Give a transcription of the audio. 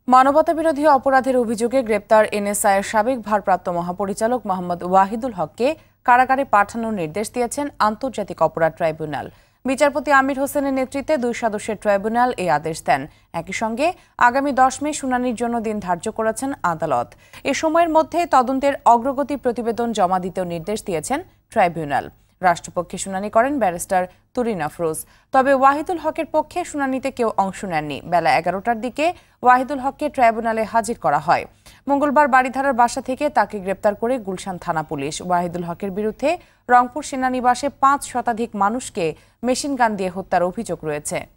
মানবতাবিরোধী অপরাধের অভিযোগে গ্রেপ্তার এনএসআইয়ের সাবেক ভারপ্রাপ্ত মহাপরিচালক মোহাম্মদ ওয়াহিদুল হককে কারাগারে পাঠানোর নির্দেশ দিয়েছেন আন্তর্জাতিক অপরাধ ট্রাইব্যুনাল। বিচারপতি আমির হোসেনের নেতৃত্বে 2 সদস্যের ট্রাইব্যুনাল এই আদেশ দেন। একই সঙ্গে আগামী 10 মে শুনানির জন্য দিন ধার্য করেছেন আদালত। এ সময়ের মধ্যে তদন্তের অগ্রগতি প্রতিবেদন জমা দিতেও নির্দেশ দিয়েছেন ট্রাইব্যুনাল। রাষ্ট্রপক্ষে শুনানি করেন ব্যারিস্টার তুরিন আফরোজ। তবে ওয়াহিদুল হকের পক্ষে শুনানিতে কেউ অংশ নেননি। বেলা 11টার দিকে ওয়াহিদুল হককে ট্রাইব্যুনালে হাজির করা হয়। মঙ্গলবার বাড়িধারার বাসা থেকে তাকে গ্রেপ্তার করে গুলশান থানা পুলিশ। ওয়াহিদুল হকের বিরুদ্ধে রংপুর সেনানিবাসে 5 শতাধিক মানুষকে মেশিনগান দিয়ে হত্যার অভিযোগ রয়েছে।